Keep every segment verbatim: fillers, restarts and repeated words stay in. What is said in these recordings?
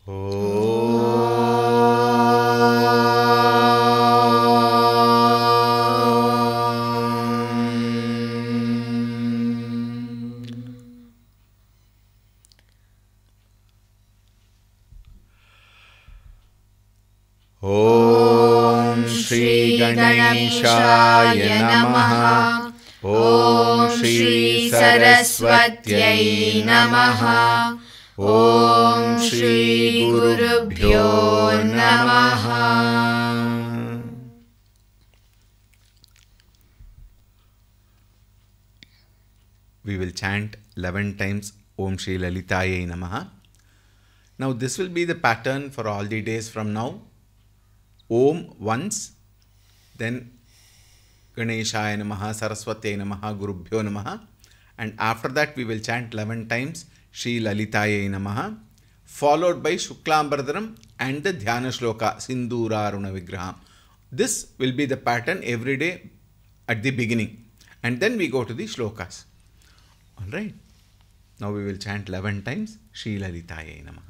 Om Shri Ganeshaya Namaha. Om Shri Saraswatyai Namaha. Om Shri Gurubhyo Namaha. We will chant eleven times Om Shri Lalitayai Namaha. Now this will be the pattern for all the days from now. Om once, then Ganeshaya Namaha, Saraswatyai Namaha, Gurubhyo Namaha, and after that we will chant eleven times Shri Lalitayai Namaha, followed by Shuklambardaram and the Dhyana Shloka, Sindura Aruna Vigraham. This will be the pattern every day at the beginning, and then we go to the shlokas. Alright, now we will chant eleven times Shri Lalitayai Namaha.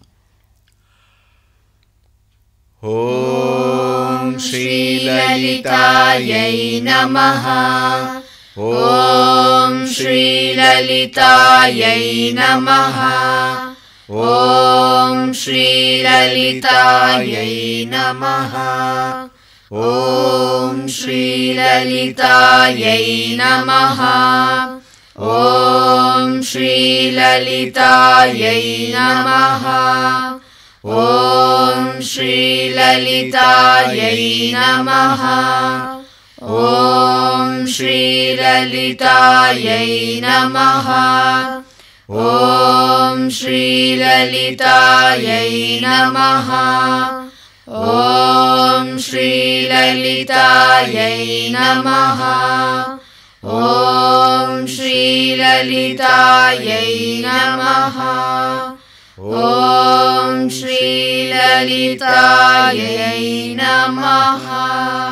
Om Shri Lalitayai Namaha. Om Shri Lalitayai Namaha. Om Shri Lalitayai Namaha. Om Shri Lalitayai Namaha. Om Shri Lalitayai Namaha. Om Shri Lalitayai Namaha. Om Shri Lalitayai Namaha. Om Shri Lalitayai Namaha. Om Shri Lalitayai Namaha. Om Shri Lalitayai Namaha. Om Shri Lalitayai Namaha.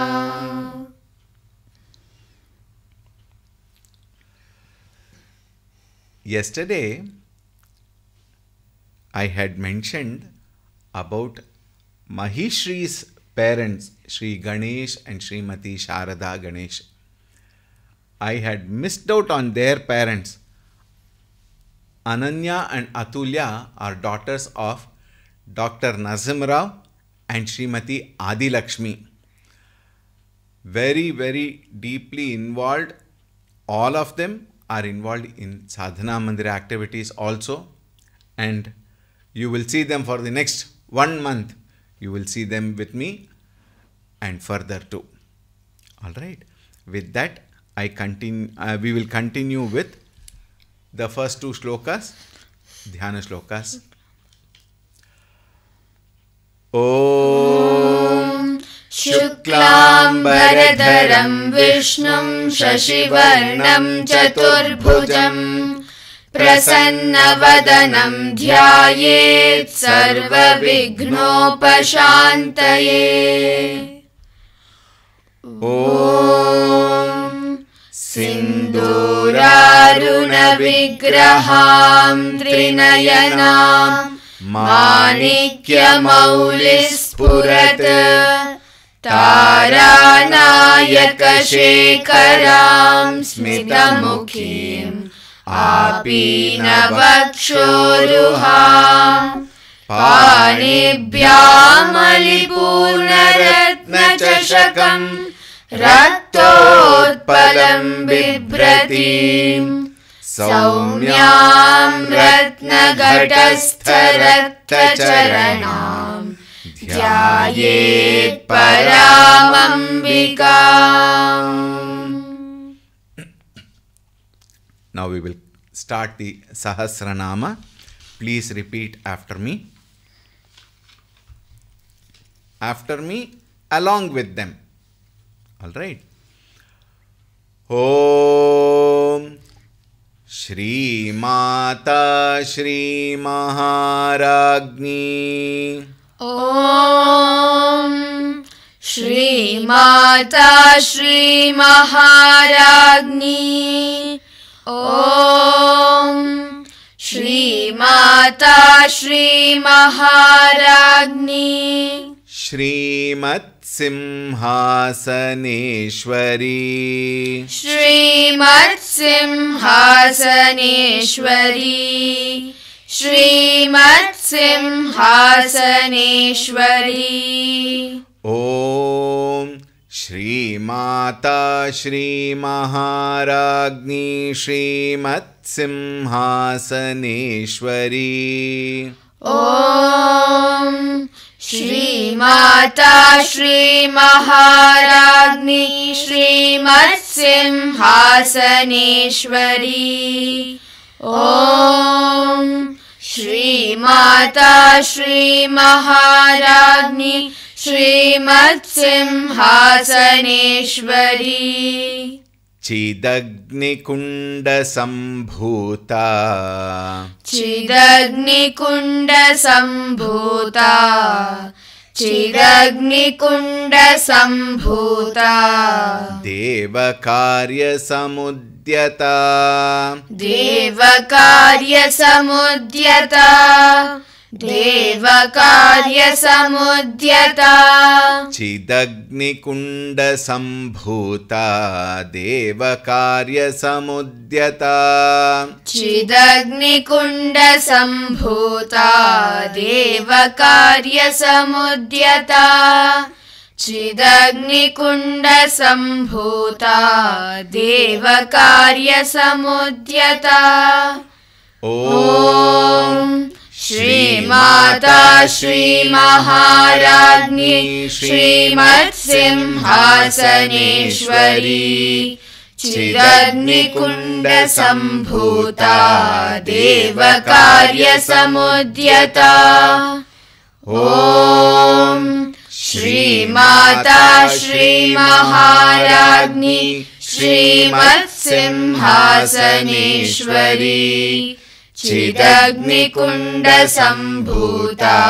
Yesterday, I had mentioned about Mahishri's parents, Shri Ganesh and Srimati Sharada Ganesh. I had missed out on their parents. Ananya and Atulya are daughters of Doctor Nazim Rao and Srimati Adi Lakshmi. Very, very deeply involved. All of them are involved in Sadhana Mandira activities also. And you will see them for the next one month. You will see them with me and further too. Alright. With that, I continue. Uh, we will continue with the first two shlokas, Dhyana shlokas. Om Shuklam Bharadharam Vishnum Shashivarnam Chaturbhujam Prasannavadanam Dhyayet Sarva Vighnopashantaye. Om Sinduraruna Vigraham Trinayanam Manikya Maulispurat Taranayaka Shekaram Smitamukhim Apina Vakshoruham Panibhyam Alipurna Ratna Chashakam Raktotpalam Bibratim Saumyam Ratna Ghatastha Ratta Charanam Dhyayet Paramambikam. Now we will start the Sahasranama. Please repeat after me. After me, along with them. Alright. Om Shri Mata Shri Maharagni. Om Shri Mata Shri Maharagni. Om श्रीमाता श्रीमहाराज्ञी श्रीमत्सिंहासनेश्वरी श्रीमत्सिंहासनेश्वरी श्रीमत्सिंहासनेश्वरी ॐ श्रीमाता श्रीमहाराज्ञी श्रीमत्सिंहासनेश्वरी ॐ श्रीमाता श्रीमहाराज्ञी श्रीमत्सिंहासनेश्वरी ॐ श्रीमाता श्रीमहाराज्ञी श्रीमत्सिंहासनेश्वरी चिदग्निकुण्डसम्भूता चिदग्निकुण्डसम्भूता चिदग्निकुण्डसम्भूता देवकार्यसमुद्यता देवकार्यसमुद्यता देवकार्यसमुद्यता चिदग्निकुण्डसम्भूता देवकार्यसमुद्यता चिदग्निकुण्डसम्भूता देवकार्यसमुद्यता चिदग्निकुण्डसम्भूता देवकार्यसमुद्यता ॐ श्रीमाता श्रीमहाराज्ञी श्रीमत्सिंहासनेश्वरी चिदग्निकुण्डसम्भूता देवकार्यसमुद्यता ॐ श्रीमाता श्रीमहाराज्ञी श्रीमत्सिंहासनेश्वरी चिदग्निकुण्डसम्भूता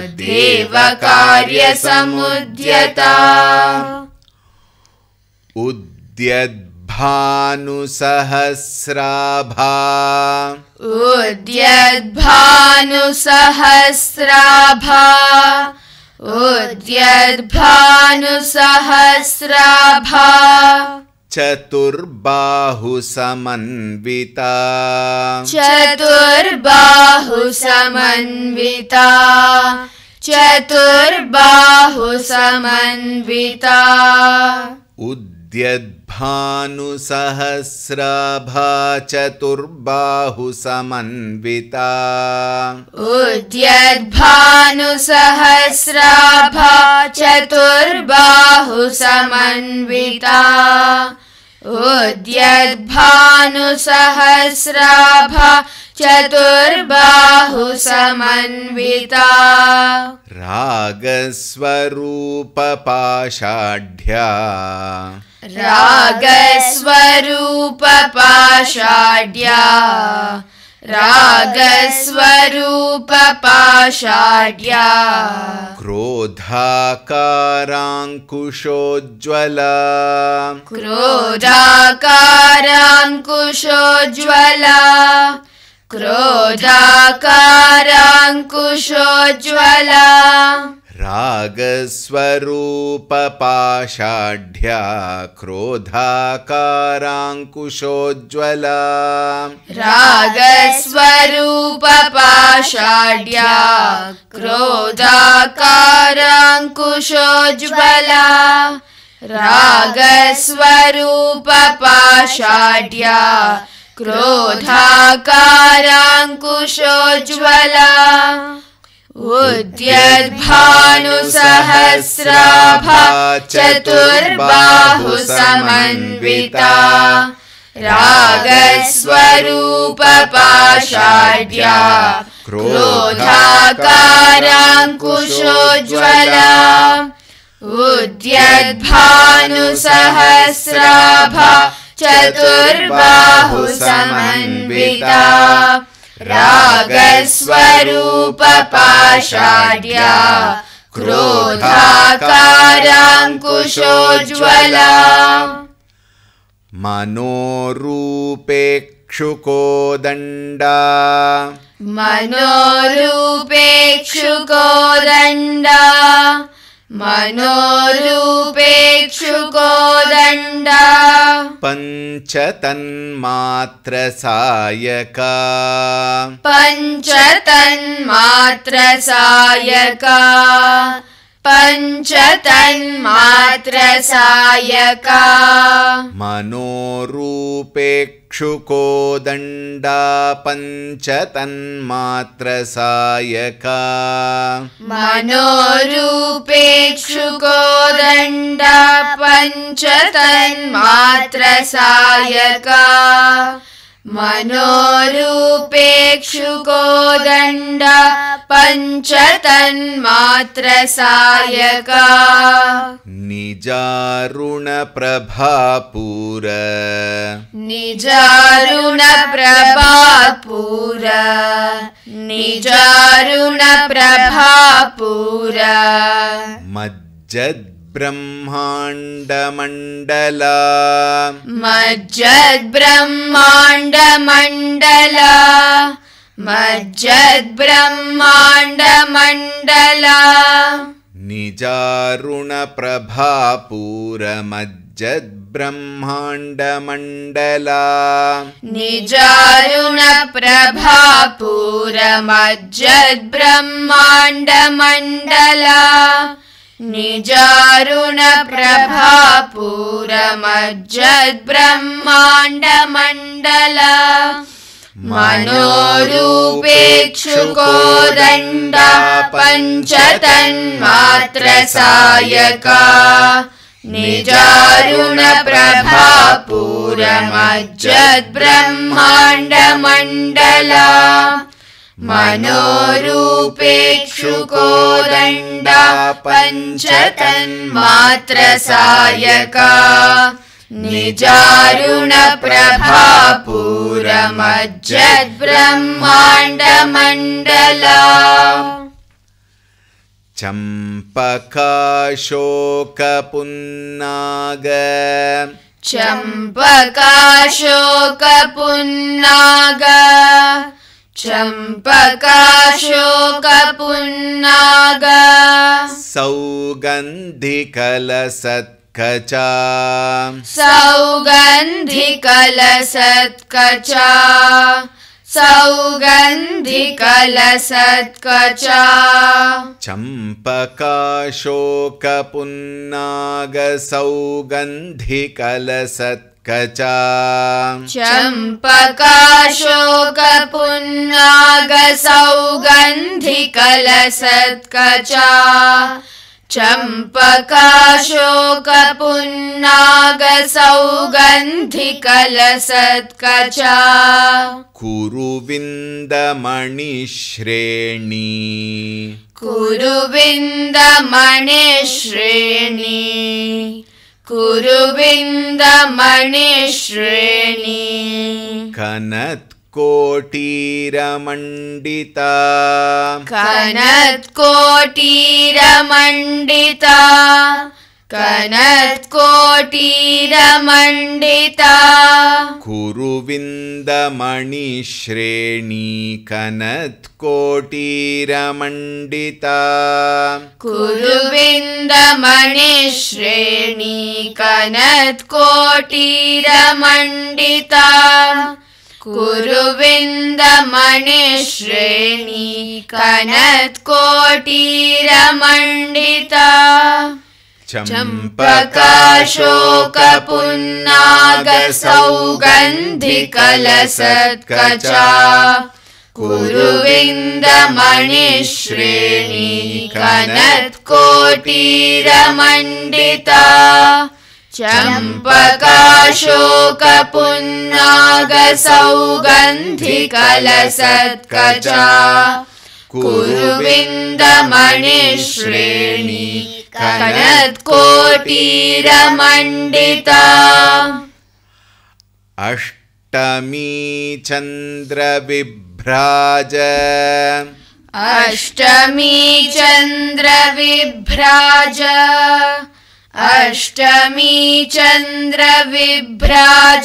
देवकार्यसमुद्यता उद्यद्भानुसहस्राभा उद्यद्भानुसहस्राभा उद्यद्भानुसहस्राभा चतुर्बाहुसमन्विता चतुर्बाहुसमन्विता चतुर्बाहुसमन्विता उद्यद्भानुसहस्राभा चतुर्बाहुसमन्विता उद्यद्भानुसहस्राभा चतुर्बाहुसमन्विता उद्यद्भानुसहस्राभा चतुर्बाहुसमन्विता रागस्वरूपपाषाढ्या रागस्वरूपपाषाढ्या रागस्वरूपपाषाढ्या क्रोधाकाराङ्कुशोज्ज्वला क्रोधाकाराङ्कुशोज्ज्वला क्रोधाकाराङ्कुशोज्ज्वला रागस्वरूपपाषाढ्या क्रोधाकाराङ्कुशोज्ज्वला रागस्वरूपपाषाढ्या क्रोधाकाराङ्कुशोज्ज्वला रागस्वरूपपाषाढ्या क्रोधाकाराङ्कुशोज्ज्वला उद्यद्भानुसहस्राभा चतुर्बाहुसमन्विता रागस्वरूपपाषाढ्या क्रोधाकाराङ्कुशोज्ज्वला उद्यद्भानुसहस्राभा चतुर्बाहुसमन्विता रागस्वरूपपाषाढ्या क्रोधाकाराङ्कुशोज्ज्वला मनोरूपेक्षणात्मिका मनोरूपेक्षुकोदण्डा मनोरूपेक्षुकोदण्डा मनोरूपेक्षुकोदण्डा पञ्चतन्मात्रसायका पञ्चतन्मात्रसायका पञ्चतन्मात्रसायका मनोरूपेक्षुकोदण्डा पञ्चतन्मात्रसायका मनोरूपेक्षुकोदण्डा पञ्चतन्मात्रसायका मनोरूपेक्षुकोदण्डा पञ्चतन्मात्रसायका निजारुणप्रभापूर निजारुणप्रभापूर निजारुणप्रभापूर मज्जद्ब्रह्माण्डमण्डला मज्जद्ब्रह्माण्डमण्डला मज्जद्ब्रह्माण्डमण्डला निजारुणप्रभापूर मज्जद्ब्रह्माण्डमण्डला निजारुणप्रभापूर मज्जद्ब्रह्माण्डमण्डला निजारुणप्रभापूर मज्जद्ब्रह्माण्डमण्डला मनोरूपेक्षुकोदण्डा पञ्चतन्मात्रसायका निजारुणप्रभापूर मज्जद्ब्रह्माण्डमण्डला मनोरूपेक्षुकोदण्डा पञ्चतन्मात्रसायका निजारुणप्रभापूर मज्जद्ब्रह्माण्डमण्डला चम्पकाशोकपुन्नाग चम्पकाशोकपुन्नाग चम्पकाशोकपुन्नाग सौगन्धिकलसत्कचा सौगन्धिकलसत्कचा सौगन्धिकलसत्कचा चम्पकाशोकपुन्नाग सौगन्धिकलसत्कचा चम्पकाशोकपुन्नाग सौगन्धिकलसत्कचा चम्पकाशोकपुन्नाग सौगन्धिकलसत्कचा कुरुविन्दमणिश्रेणी कुरुविन्दमणिश्रेणी कुरुविन्दमणिश्रेणी कनत्कोटीरमण्डिता कनत्कोटीरमण्डिता कनत्कोटीरमण्डिता कुरुविन्दमणिश्रेणी कनत्कोटीरमण्डिता कुरुविन्दमणिश्रेणी कनत्कोटीरमण्डिता कुरुविन्दमणिश्रेणी कनत्कोटीरमण्डिता चम्पकाशोकपुन्नाग सौगन्धिकलसत्कचा कुरुविन्दमणिश्रेणी कनत्कोटीरमण्डिता चम्पकाशोकपुन्नाग सौगन्धिकलसत्कचा कुरुविन्दमणिश्रेणी कनत्कोटीरमण्डिता अष्टमी चन्द्रविभ्राज अष्टमी चन्द्रविभ्राज अष्टमी चन्द्रविभ्राज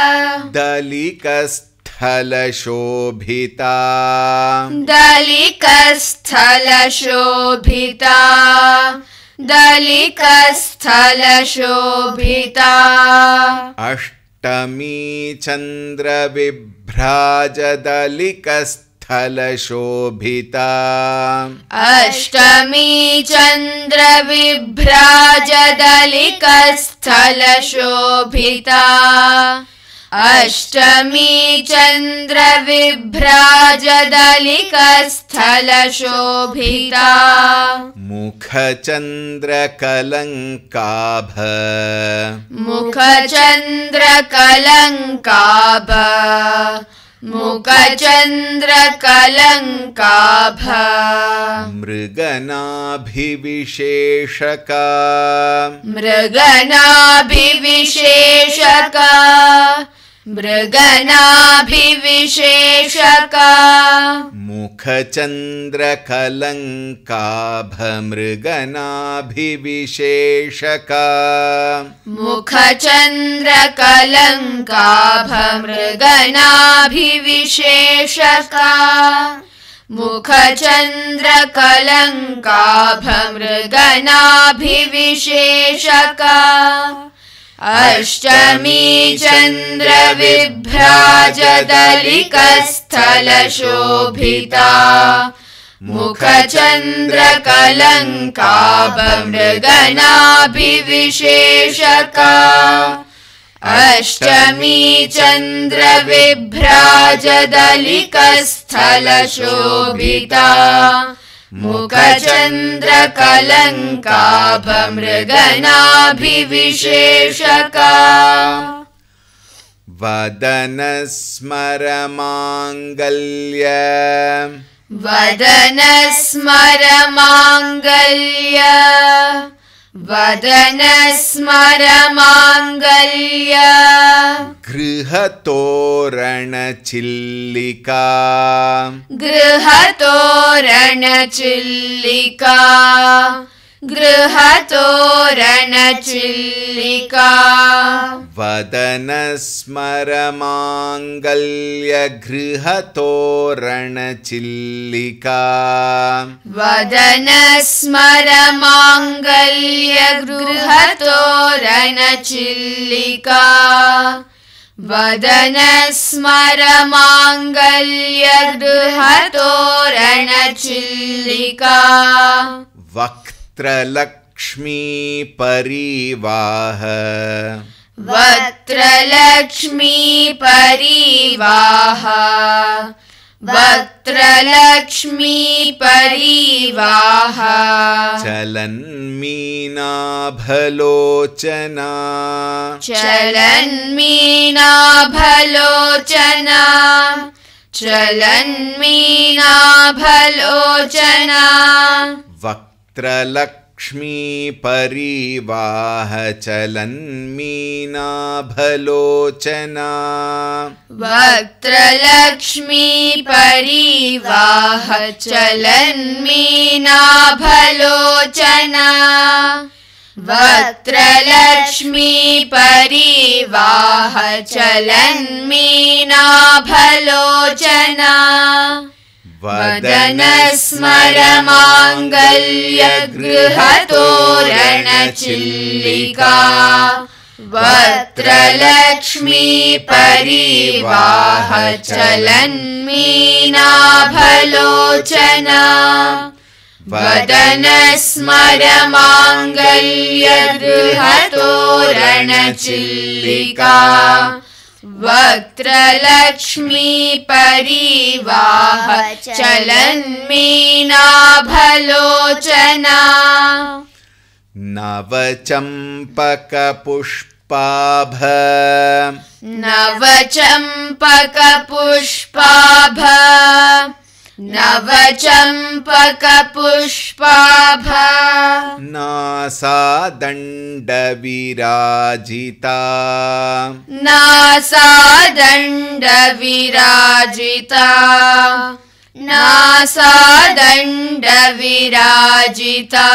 दलिकस्थलशोभिता दलिकस्थलशोभिता दलिकस्थलशोभिता अष्टमी चन्द्रविभ्राज दलिकस्थलशोभिता अष्टमी चन्द्रविभ्राज दलिकस्थलशोभिता अष्टमी चन्द्रविभ्राज दलिकस्थलशोभिता मुखचन्द्रकलङ्काभ मुखचन्द्रकलङ्काभ मुखचन्द्रकलङ्काभ मृगनाभिविशेषका मृगनाभिविशेषका मृगनाभिविशेषका मुखचन्द्रकलङ्काभ मृगनाभिविशेषका मुखचन्द्रकलङ्काभ मृगनाभिविशेषका मुखचन्द्रकलङ्काभ मृगनाभिविशेषका अष्टमी चन्द्रविभ्राज दलिकस्थलशोभिता मुखचन्द्रकलङ्काभ मृगनाभिविशेषका अष्टमी चन्द्रविभ्राज दलिकस्थलशोभिता मुखचन्द्रकलङ्काभ मृगनाभिविशेषका वदनस्मरमाङ्गल्य वदनस्मरमाङ्गल्य वदनस्मरमाङ्गल्य गृहतोरणचिल्लिका गृहतोरणचिल्लिका गृहतोरणचिल्लिका वदनस्मरमाङ्गल्य गृहतोरणचिल्लिका वदनस्मरमाङ्गल्य गृहतोरणचिल्लिका वदनस्मरमाङ्गल्य गृहतोरणचिल्लिका वक्त्रलक्ष्मी परिवाह वक्त्रलक्ष्मी परिवाह वक्त्रलक्ष्मी परिवाह चलन्मीनाभलोचना चलन्मीनाभलोचना चलन्मीनाभलोचना वक्त्रलक्ष्मी परिवाह चलन्मीनाभलोचना वक्त्रलक्ष्मी परिवाह चलन्मीनाभलोचना वक्त्रलक्ष्मी परिवाह चलन्मीनाभलोचना वदनस्मरमाङ्गल्य गृहतोरणचिल्लिका वक्त्रलक्ष्मी परिवाह चलन्मीनाभलोचना वदनस्मरमाङ्गल्य गृहतोरणचिल्लिका वक्त्रलक्ष्मी परिवाह चलन्मीनाभलोचना नवचम्पकपुष्पाभ नवचम्पकपुष्पाभ नवचम्पकपुष्पाभ नासादण्डविराजिता नासादण्डविराजिता नासादण्डविराजिता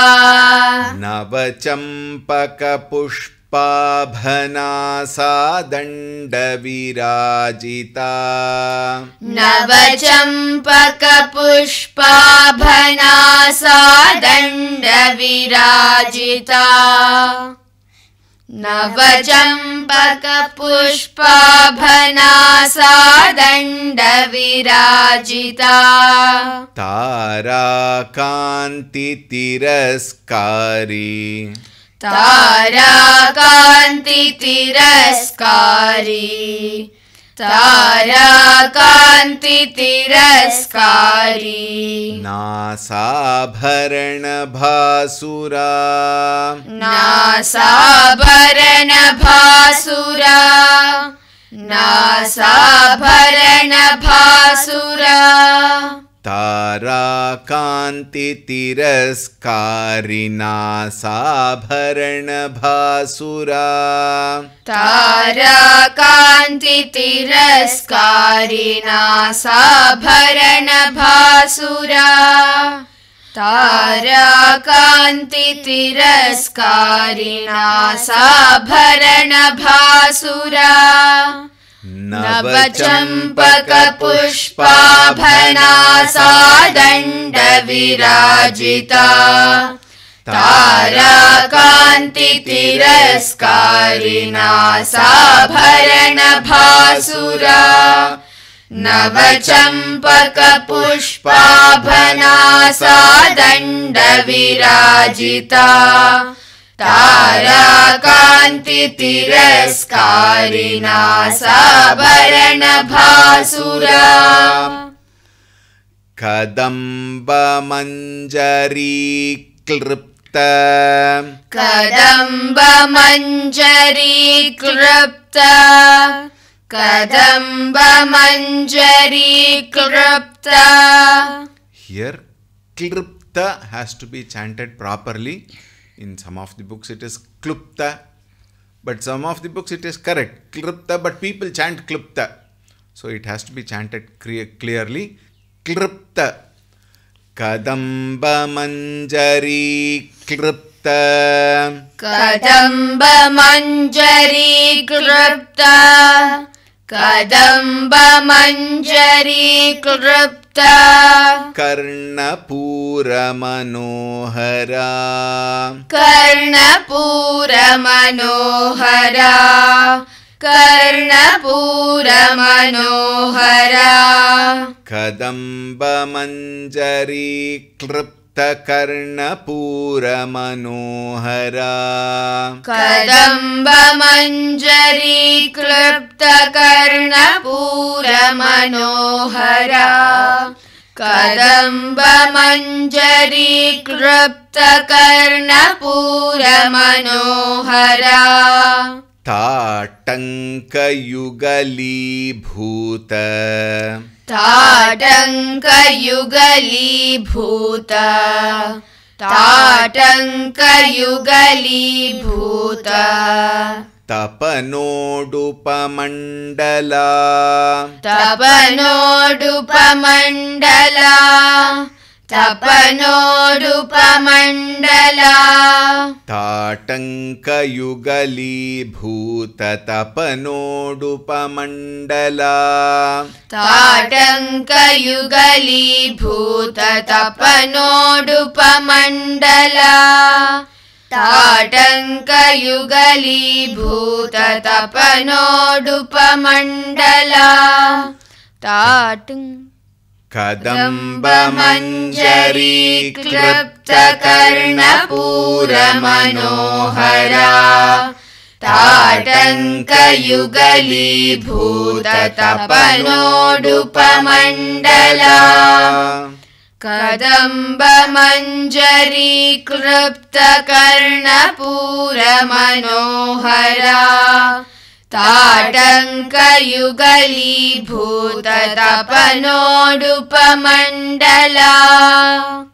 नवचम्पकपुष्पाभनासादण्डविराजिता नवचम्पकपुष्पाभनासादण्डविराजिता नवचम्पकपुष्पाभनासादण्डविराजिता ताराकान्तितिरस्कारी ताराकान्तितिरस्कारी ताराकान्तितिरस्कारी नासाभरणभासुरा नासाभरणभासुरा नासाभरणभासुरा ताराकान्तितिरस्कारी नासाभरणभासुरा ताराकान्तितिरस्कारी नासाभरणभासुरा ताराकान्तितिरस्कारी नासाभरणभासुरा नवचम्पकपुष्पाभनासादण्डविराजिता ताराकान्तितिरस्कारी नासाभरणभासुरा नवचम्पकपुष्पाभनासादण्डविराजिता ताराकान्तितिरस्कारी नासाभरणभासुरा कदम्बमञ्जरीक्लृप्त कदम्बमञ्जरीक्लृप्त कदम्बमञ्जरीक्लृप्त. Here klृप्ta has to be chanted properly. In some of the books it is klupta, but some of the books it is correct klृप्ta, but people chant klृप्ta, so it has to be chanted clearly. Klृप्ta. Kadamba manjari klृप्ta. Kadamba manjari klृप्ta. Kadamba manjari klृप्ta. Karnapura manohara. Karnapura manohara. Karnapura manohara. Kadamba manjari klृप्ta karnapura manohara. Kadamba manjari klृप्ta karnapura manohara. Kadamba manjari klृप्ta karnapura manohara. Tatanka yugali bhuta. Tatanka yugali bhuta. Tatanka yugali bhuta. Tapanodupamandala. Tapanodupamandala. Tapanodupamandala. Tatanka yugali bhuta tapanodupamandala. Tatanka yugali bhuta tapanodupamandala. Tatanka yugali bhuta tapanodupamandala. Tatanka Kadamba manjari klृप्ta karnapura manohara. Tatanka yugali bhuta tapanodupamandala. Kadamba manjari klृप्ta karnapura manohara. Tatanka yugali bhuta tapanodupamandala.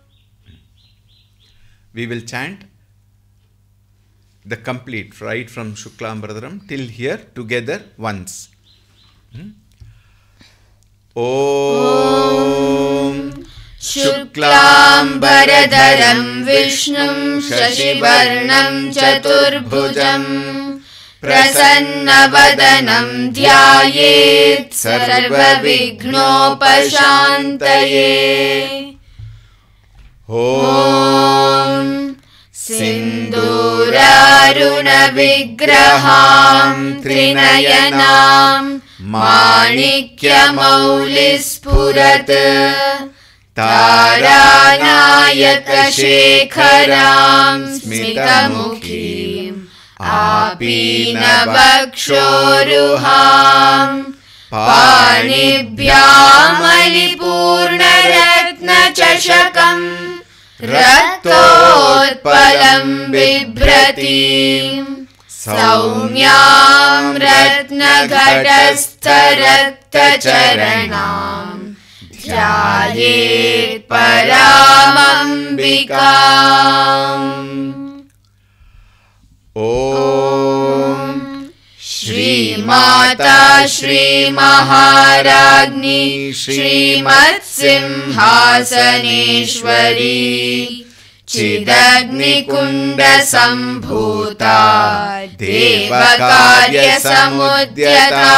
We will chant the complete, right from Shuklam Bradaram till here together once. Hmm? Om शुक्लाम्बरधरं विष्णुं शशिवर्णं चतुर्भुजं प्रसन्नवदनं ध्यायेत् सर्वविघ्नोपशान्तये। ॐ सिन्दूरारुणविग्रहां त्रिनयनां माणिक्यमौलिस्फुरत् तारानायकशेखरां स्मितमुखीम् आपीनवक्षोरुहां पाणिभ्यामलिपूर्णरत्नचषकं रक्तोत्पलं बिभ्रतीं सौम्यां रत्नघटस्थरक्तचरणां ध्यायेत् परामम्बिकाम्। Om श्रीमाता श्रीमहाराज्ञी श्रीमत्सिंहासनेश्वरी चिदग्निकुण्डसम्भूता देवकार्यसमुद्यता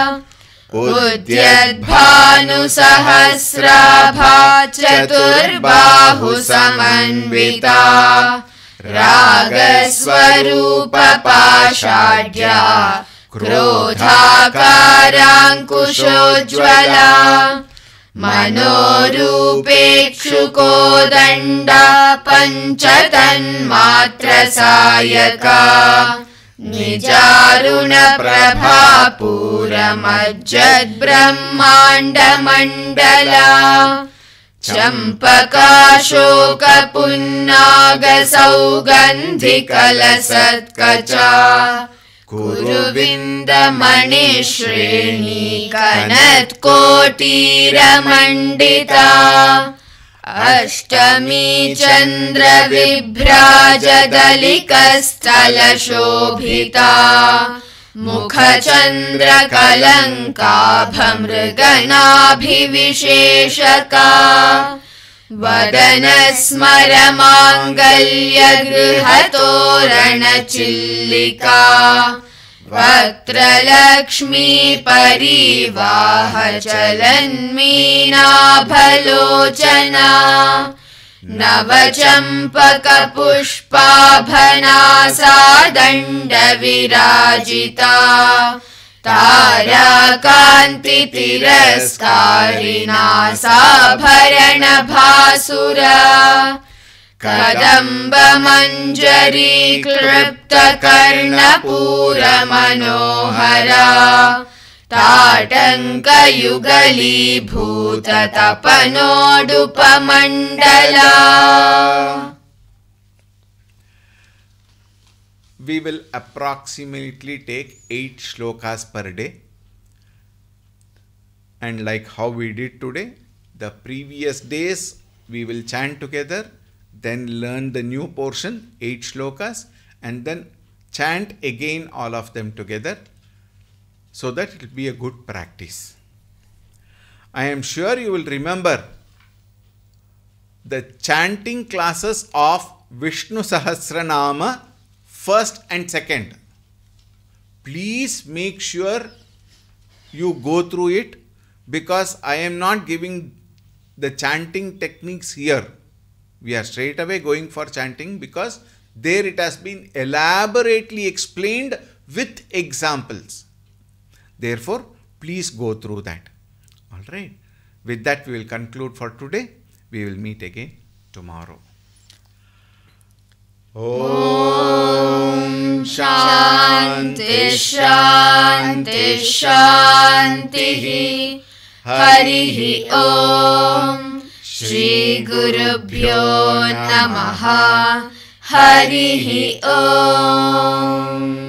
उद्यद्भानुसहस्राभा चतुर्बाहुसमन्विता रागस्वरूपपाषाढ्या क्रोधाकाराङ्कुशोज्ज्वला मनोरूपेक्षुकोदण्डा पञ्चतन्मात्रसायका निजारुणप्रभापूरमज्जद्ब्रह्माण्डमण्डला चम्पकाशोकपुन्नागसौगन्धिकलसत्कचा कुरुविन्दमणिश्रेणी कनत्कोटीरमण्डिता अष्टमी चन्द्रविभ्राजदलिकस्थलशोभिता मुखचन्द्रकलङ्काभमृगनाभिविशेषका वदनस्मरमाङ्गल्यगृहतोरणचिल्लिका वक्त्रलक्ष्मी परिवाहचलन्मीनाभलोचना नवचम्पकपुष्पाभना दण्डविराजिता ताराकान्तितिरस्कारिणा साभरणभासुरा कदम्बमञ्जरी क्लृप्तकर्णपूरमनोहरा ताटङ्कयुगलीभूततपनोडुपमण्डला। We will approximately take eight shlokas per day, and like how we did today, the previous days we will chant together, then learn the new portion, eight shlokas, and then chant again all of them together, so that it will be a good practice. I am sure you will remember the chanting classes of Vishnu Sahasranama first and second. Please make sure you go through it, because I am not giving the chanting techniques here. We are straight away going for chanting, because there it has been elaborately explained with examples. Therefore, please go through that. All right. With that, we will conclude for today. We will meet again tomorrow. Om Shanti Shanti Shanti Harihi Om Shri Gurubhyo Namaha Harihi Om.